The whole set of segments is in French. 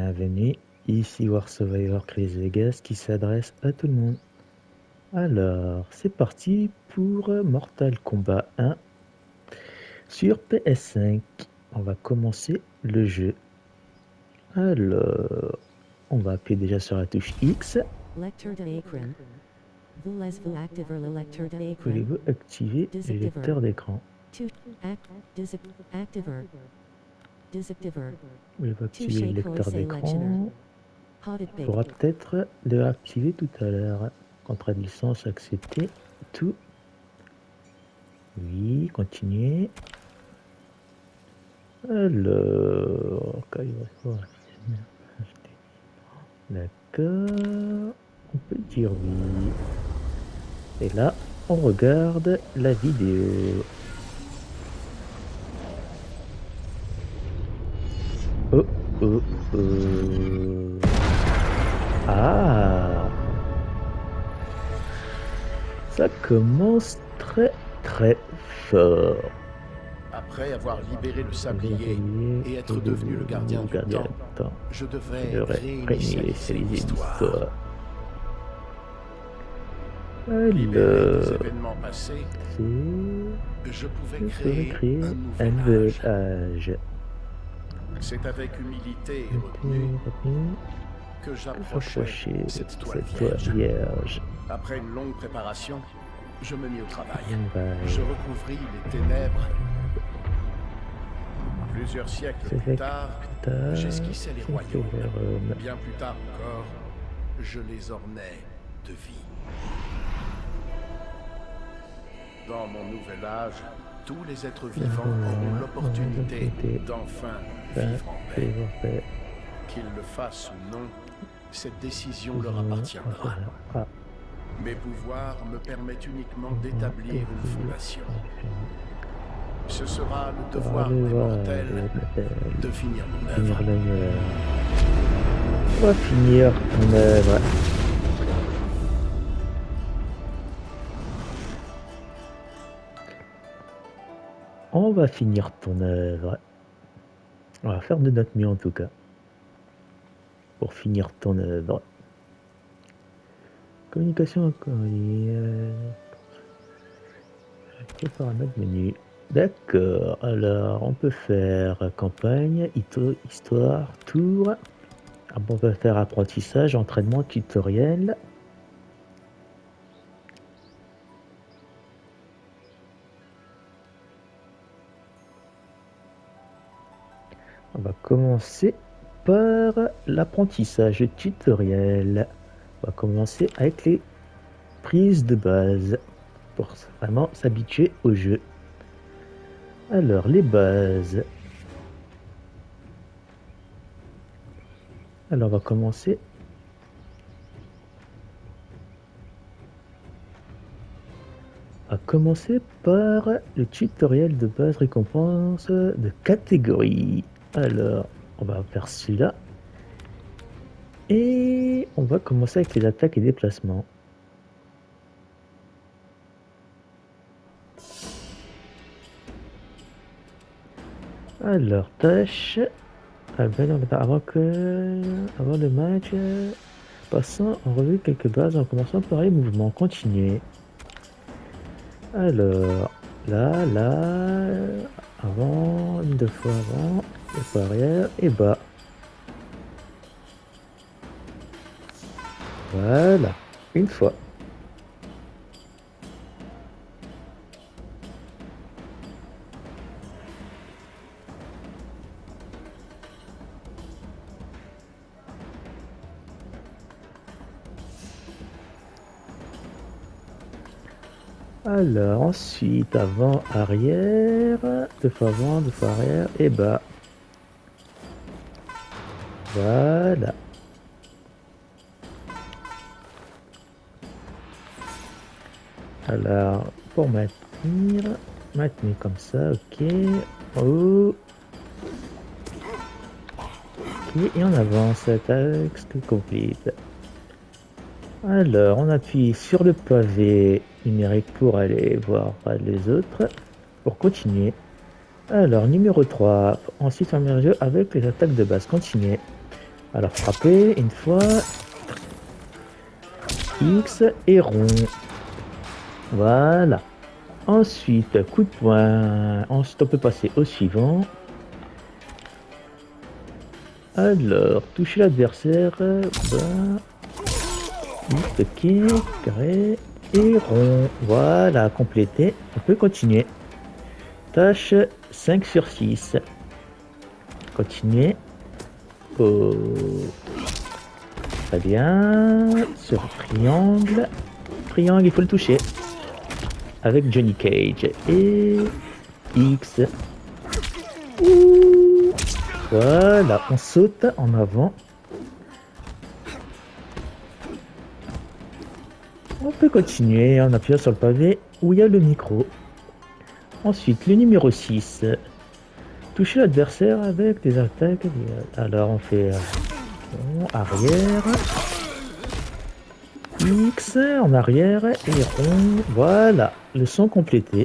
bienvenue. Ici War Survivor Chris Vegas qui s'adresse à tout le monde. Alors, c'est parti pour Mortal Kombat 1 sur PS5. On va commencer le jeu. Alors, on va appuyer déjà sur la touche X. Voulez-vous activer le lecteur d'écran? Voulez-vous activer le lecteur d'écran? Il faudra peut-être le activer tout à l'heure. Contrat de licence accepté. Tout. Oui, continuez. Alors, d'accord. On peut dire oui. Et là, on regarde la vidéo. Oh, oh, oh. Ah! Ça commence très très fort. Après avoir libéré le sablier et être devenu le gardien du temps, je devrais réinitialiser l'histoire. Libéré des événements passés, je pouvais créer un nouvel âge. C'est avec humilité et retenue que j'approchais cette toile vierge. Après une longue préparation, je me mis au travail. Je recouvris les ténèbres. Plusieurs siècles plus tard, j'esquissais les royaumes. Bien plus tard encore, je les ornais de vie. Dans mon nouvel âge, tous les êtres vivants auront l'opportunité d'enfin vivre en paix. Qu'ils le fassent ou non, cette décision leur appartiendra. Mes pouvoirs me permettent uniquement d'établir une fondation. Ce sera le devoir des mortels de finir mon œuvre. On va finir ton œuvre. On va finir ton œuvre. On va faire de notre mieux en tout cas. Pour finir ton œuvre. Communication encore. Paramètres menu. D'accord. Alors, on peut faire campagne, histoire, tour. On peut faire apprentissage, entraînement, tutoriel. On va commencer par l'apprentissage tutoriel. On va commencer avec les prises de base pour vraiment s'habituer au jeu. Alors, les bases. Alors, on va commencer. On va commencer par le tutoriel de base récompense de catégorie. Alors, on va faire celui-là. Et on va commencer avec les attaques et déplacements. Alors, tâche. Avant le match, passons en revue quelques bases en commençant par les mouvements. Continuer. Alors, là, avant, deux fois avant, deux fois arrière et bas. Voilà, une fois. Alors, ensuite, avant, arrière, deux fois avant, deux fois arrière et bas. Voilà. Alors, pour maintenir comme ça, ok. Oh. Ok, et on avance, texte complete. Alors, on appuie sur le pavé numérique pour aller voir les autres, pour continuer. Alors, numéro 3, ensuite on met le jeu avec les attaques de base, continuer. Alors frapper une fois. X et rond. Voilà. Ensuite, coup de poing. Ensuite, on peut passer au suivant. Alors, toucher l'adversaire. Ok, carré et rond. Voilà, complété. On peut continuer. Tâche 5 sur 6. Continuer. Oh. Très bien. Sur triangle. Triangle, il faut le toucher. Avec Johnny Cage. Et X. Ouh. Voilà, on saute en avant. On peut continuer en appuyant sur le pavé où il y a le micro. Ensuite, le numéro 6. Toucher l'adversaire avec des attaques. Alors on fait arrière. X en arrière et rond. Voilà, le son complété.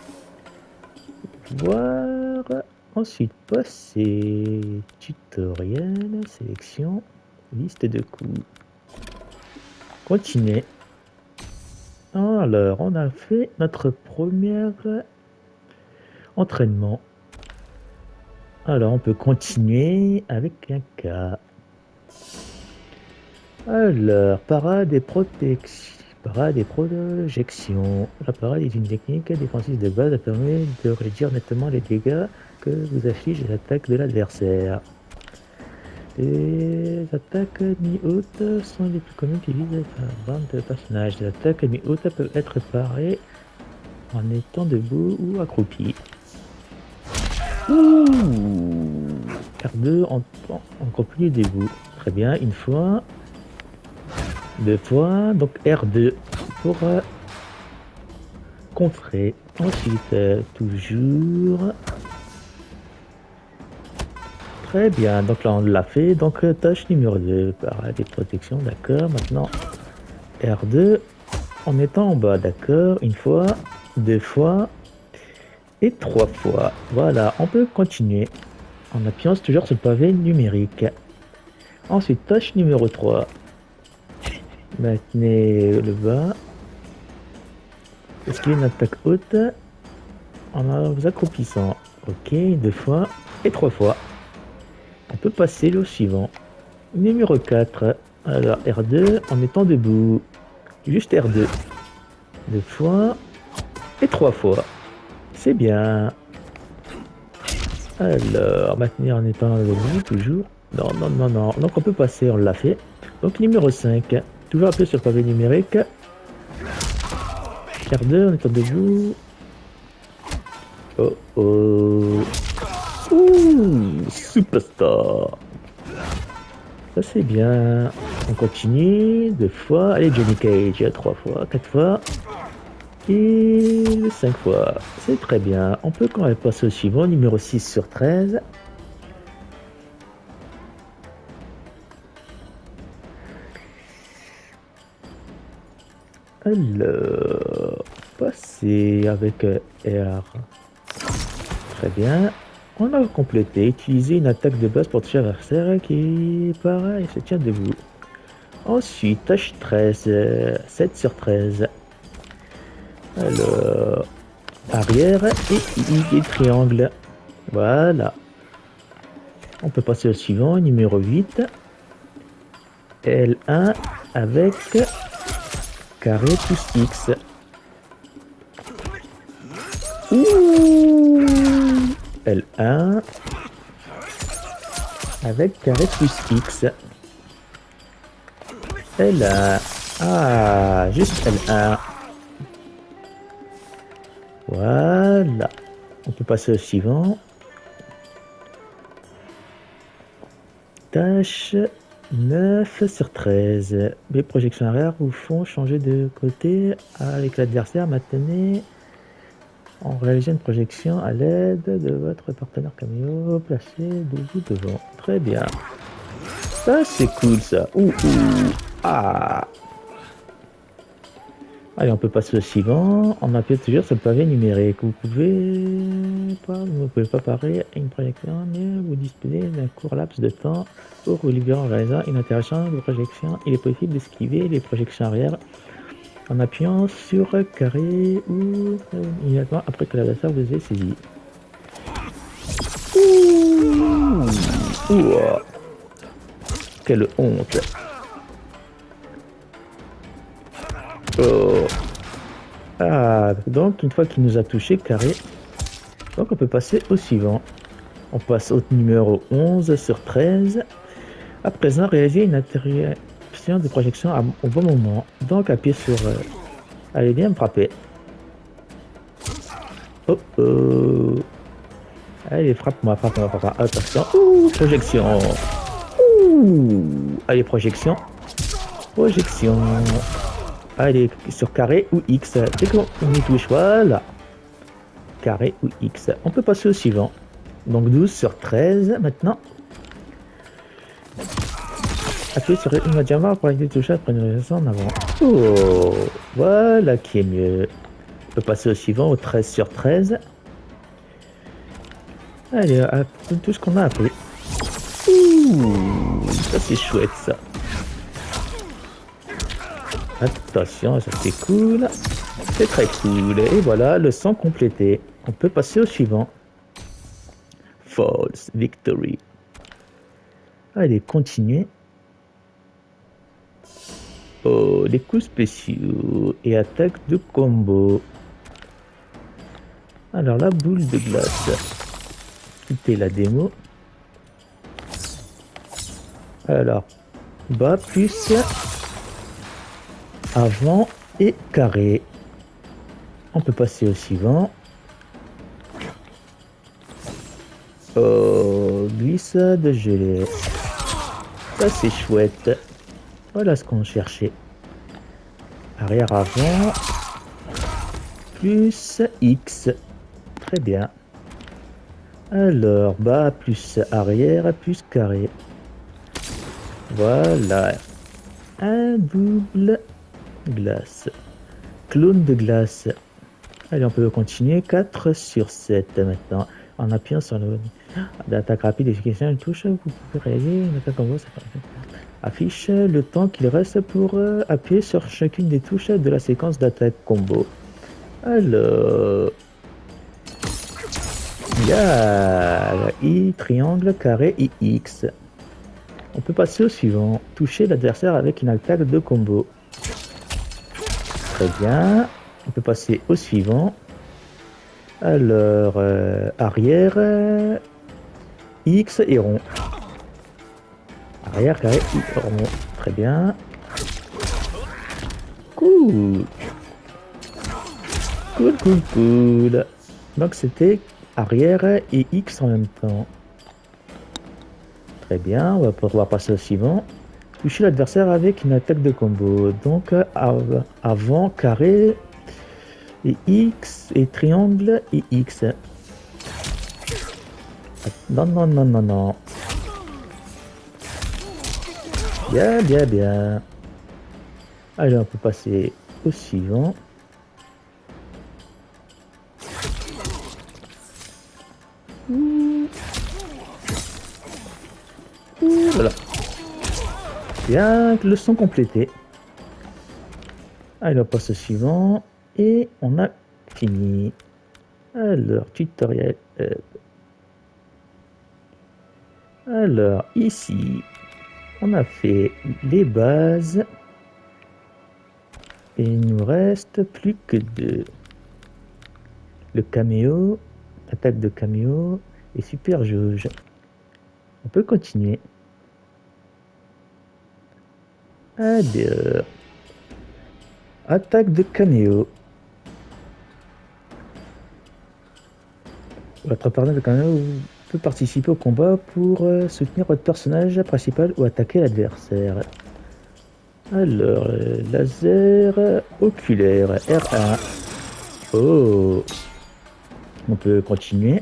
Voir. Ensuite, passer. Tutoriel, sélection, liste de coups. Continuer. Alors, on a fait notre premier entraînement. Alors, on peut continuer avec un cas. Alors, parade et protection. Parade et projection. La parade est une technique défensive de base. Elle permet de réduire nettement les dégâts que vous affichent les attaques de l'adversaire. Les attaques mi-hautes sont les plus communes qui visent la bande de personnages. Les attaques mi-hautes peuvent être parées en étant debout ou accroupi. Ouh, R2 en continu debout. Très bien, une fois. Deux fois, donc R2 pour contrer. Ensuite, toujours. Très bien, donc là on l'a fait. Donc tâche numéro 2, parade et protection, d'accord. Maintenant, R2 en étant en bas, d'accord. Une fois, deux fois et trois fois. Voilà, on peut continuer en appuyant toujours sur le pavé numérique. Ensuite, tâche numéro 3. Maintenez le bas. Est-ce qu'il y a une attaque haute en vous accroupissant? Ok, deux fois et trois fois. On peut passer au suivant. Numéro 4. Alors R2 en étant debout. Juste R2. Deux fois et trois fois. C'est bien. Alors, maintenir en étant debout toujours. Non, non, non, non. Donc on peut passer, on l'a fait. Donc numéro 5. Toujours appuyer sur le pavé numérique. R2 en étant debout. Oh oh. Ouh, superstar. Ça c'est bien. On continue. Deux fois. Allez, Johnny Cage. Trois fois. Quatre fois. Et 5 fois. C'est très bien. On peut quand même passer au suivant. Numéro 6 sur 13. Alors, passer avec R. Très bien. On a complété. Utiliser une attaque de base pour toucher l'adversaire qui pareil se tient debout. Ensuite, tâche 13. 7 sur 13. Alors, arrière et triangle. Voilà. On peut passer au suivant. Numéro 8. L1 avec carré plus X. Ouh, L1 avec carré plus X. L1. Ah, juste L1. Voilà. On peut passer au suivant. Tâche 9 sur 13. Les projections arrière vous font changer de côté avec l'adversaire. Maintenez en réalisant une projection à l'aide de votre partenaire cameo placé debout devant. Très bien. Ça c'est cool ça. Ouh, ouh. Ah. Allez, on peut passer au suivant. On appuie toujours sur le pavé numérique. Vous ne pouvez pas parer à une projection, mais vous disposez d'un court laps de temps pour vous libérer en réalisant une interaction de projection. Il est possible d'esquiver les projections arrière en appuyant sur carré ou immédiatement après que l'adversaire vous ait saisi. Ouh. Quelle honte! Oh. Ah, donc une fois qu'il nous a touché, carré, donc on peut passer au suivant. On passe au numéro 11 sur 13. À présent, réaliser une interaction de projection au bon moment. Donc appuyez sur... Allez, viens me frapper. Oh oh. Allez, frappe-moi, frappe-moi, frappe-moi. Attention. Ouh, projection. Ouh. Allez, projection. Projection. Allez, sur carré ou X. Dès qu'on y touche, voilà. Carré ou X. On peut passer au suivant. Donc 12 sur 13 maintenant. Appuyez sur immédiatement pour éviter de toucher après une réalisation en avant. Oh, voilà qui est mieux. On peut passer au suivant, au 13 sur 13. Allez, tout ce qu'on a appris. Ouh, ça c'est chouette ça. Attention, ça c'est cool. C'est très cool. Et voilà, le 100 complété. On peut passer au suivant. False Victory. Allez, continuer. Oh, les coups spéciaux et attaque de combo. Alors, la boule de glace. Quitter la démo. Alors, bas plus avant et carré. On peut passer au suivant. Oh, glissade gelée. Ça c'est chouette. Voilà ce qu'on cherchait. Arrière avant. Plus X. Très bien. Alors, bas plus arrière plus carré. Voilà. Un double glace. Clone de glace. Allez, on peut continuer. 4 sur 7 maintenant. En appuyant sur le d'attaque rapide et efficace, une touche, vous pouvez réaliser une attaque combo. Affiche le temps qu'il reste pour appuyer sur chacune des touches de la séquence d'attaque combo. Alors, il y a I, triangle, carré et X. On peut passer au suivant. Toucher l'adversaire avec une attaque de combo. Très bien. On peut passer au suivant. Alors, arrière, X et rond. Arrière, carré, I, rond. Très bien. Cool. Cool, cool, cool. Donc c'était arrière et X en même temps. Très bien, on va pouvoir passer au suivant. Toucher l'adversaire avec une attaque de combo. Donc avant, carré et X et triangle et X. Non, non, non, non, non. Bien, bien, bien. Allez, on peut passer au suivant. Voilà. Bien, leçon complétée. Allez, on passe au suivant. Et on a fini. Alors, tutoriel. Alors, ici, on a fait les bases. Et il nous reste plus que 2. Le caméo, attaque de caméo et super jauge. On peut continuer. Alors, attaque de caméo. Votre partenaire de caméo peut participer au combat pour soutenir votre personnage principal ou attaquer l'adversaire. Alors, laser oculaire R1. Oh, on peut continuer.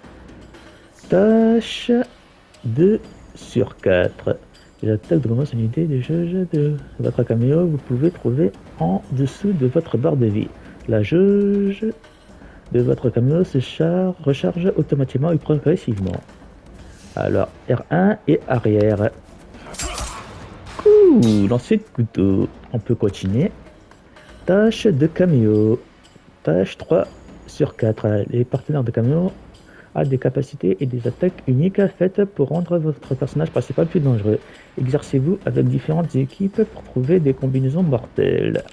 Tâche 2 sur 4. Les attaques de commence unité des jauges de votre caméo, vous pouvez trouver en dessous de votre barre de vie. La jauge de votre camion se recharge automatiquement et progressivement. Alors, R1 et arrière. Ouh, lancer de couteau. On peut continuer. Tâche de camion. Tâche 3 sur 4. Les partenaires de camion ont des capacités et des attaques uniques faites pour rendre votre personnage principal plus dangereux. Exercez-vous avec différentes équipes pour trouver des combinaisons mortelles.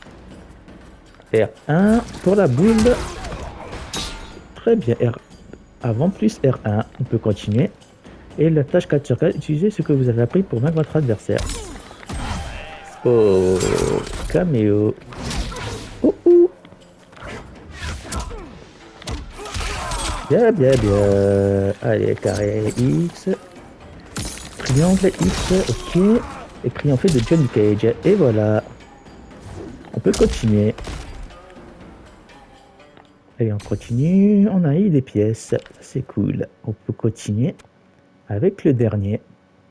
R1 pour la boule. Très bien, R avant plus R1. On peut continuer. Et la tâche 4 sur 4, utilisez ce que vous avez appris pour vaincre votre adversaire. Oh, caméo. Oh, oh. Bien, bien, bien. Allez, carré X. Triangle X, ok. Et triompher de Johnny Cage. Et voilà. On peut continuer. Allez, on continue. On a eu des pièces. C'est cool. On peut continuer avec le dernier.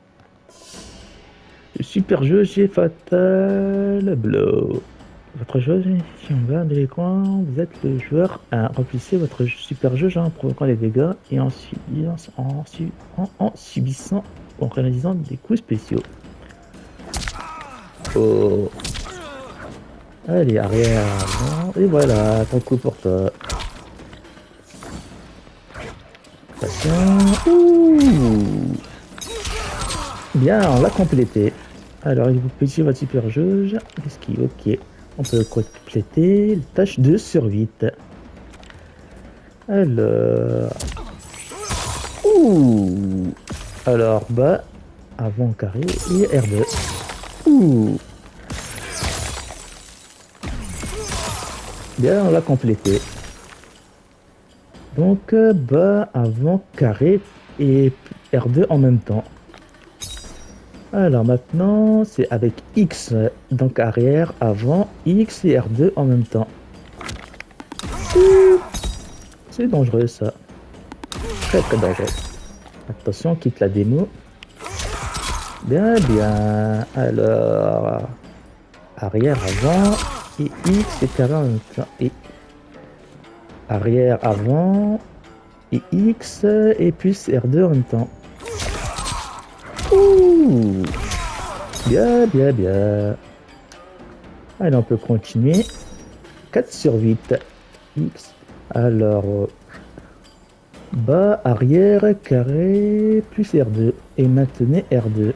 Le super jeu G Fatal Blow. Votre jeu, si on va de l'écran, vous êtes le joueur 1. Remplissez votre super jeu en provoquant des dégâts et en subissant ou en réalisant des coups spéciaux. Oh. Allez, arrière, avant. Et voilà, ton coup pour toi. Attention. Ouh. Bien, on l'a complété. Alors, il vous positionne votre super jauge. Qu'est-ce qui est ok. On peut compléter la tâche 2 sur 8. Alors. Ouh. Alors, bas, avant carré et R2. Ouh. Bien, on l'a complété. Donc, bas, avant carré et R2 en même temps. Alors maintenant, c'est avec X, donc arrière, avant, X et R2 en même temps. C'est dangereux ça. Très très dangereux. Attention, on quitte la démo. Bien, bien. Alors, arrière, avant, et X et carré en même temps. Et arrière, avant, et X, et plus R2 en même temps. Ouh. Bien, bien, bien. Allez, on peut continuer. 4 sur 8. X. Alors, bas, arrière, carré, plus R2. Et maintenant R2.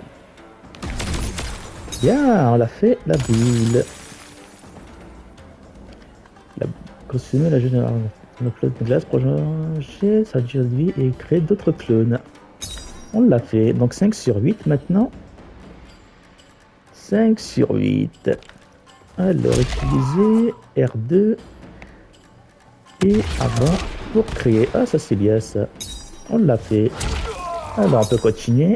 Bien, on l'a fait, la boule. Consommer la génération. Le clone de glace prolonger sa durée de vie et créer d'autres clones. On l'a fait. Donc 5 sur 8 maintenant. 5 sur 8. Alors, utiliser R2 et avant pour créer. Ah, ça c'est bien ça. On l'a fait. Alors, on peut continuer.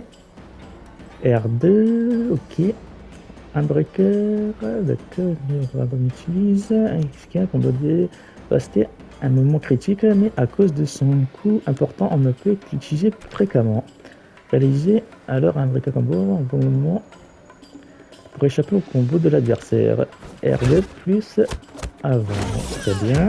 R2, ok. Un breaker, d'accord, on utilise un skin qu'on doit passer un moment critique, mais à cause de son coût important, on ne peut l'utiliser fréquemment. Réaliser alors un breaker combo en bon moment pour échapper au combo de l'adversaire. R2 plus avant, très bien.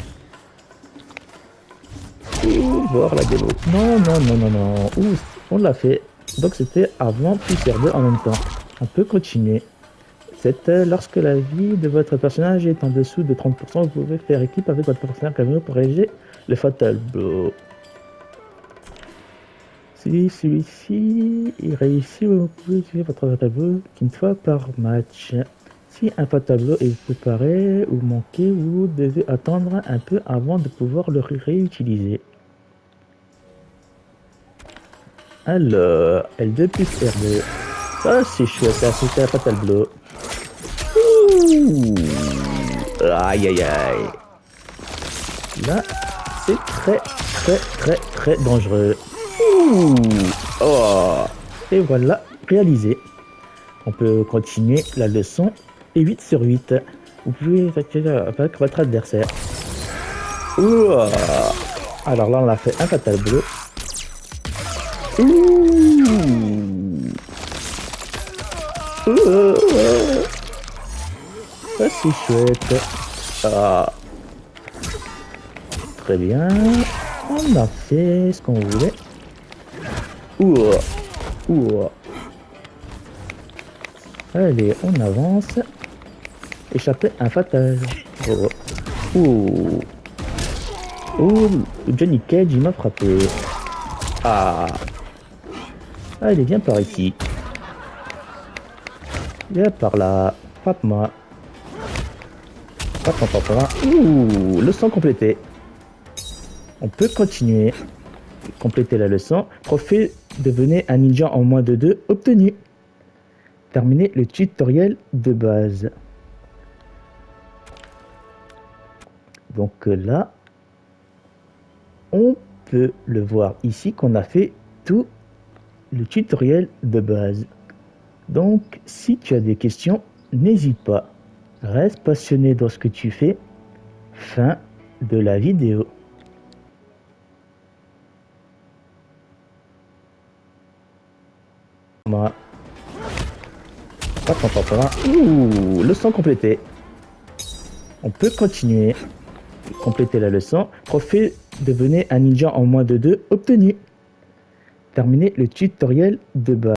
Ouh, voir la démo. Non, non, non, non, non. Ouh, on l'a fait. Donc c'était avant plus R2 en même temps. On peut continuer. C'est lorsque la vie de votre personnage est en dessous de 30%, vous pouvez faire équipe avec votre partenaire camion pour réaliser le Fatal Blow. Si celui-ci est réussi, vous pouvez utiliser votre Fatal Blow qu'une fois par match. Si un Fatal Blow est préparé ou manqué, vous devez attendre un peu avant de pouvoir le réutiliser. Alors, L2 plus R2. Ah, c'est chouette, ça, c'était un Fatal Blow. Ouh. Aïe, aïe, aïe. Là, c'est très, très, très, très dangereux. Ouh. Oh. Et voilà, réalisé. On peut continuer la leçon. Et 8 sur 8. Vous pouvez activer avec votre adversaire. Ouh. Alors là, on a fait un Fatal Blow. c'est chouette. Ah. Très bien. On a fait ce qu'on voulait. Ouah. Ouah. Allez, on avance. Échapper un fatal. Oh. Oh. Oh, Johnny Cage, il m'a frappé. Ah. Allez, viens par ici. Viens par là. Frappe-moi. Frappe-moi. Ouh, leçon complétée. On peut continuer. Compléter la leçon. Trophée, devenez un ninja en moins de 2 obtenu. Terminer le tutoriel de base. Donc là, on peut le voir ici qu'on a fait tout le tutoriel de base. Donc, si tu as des questions, n'hésite pas. Reste passionné dans ce que tu fais. Fin de la vidéo. Ouh, leçon complétée. On peut continuer. Compléter la leçon. Trophée, devenez un ninja en moins de 2 obtenu. Terminer le tutoriel de base.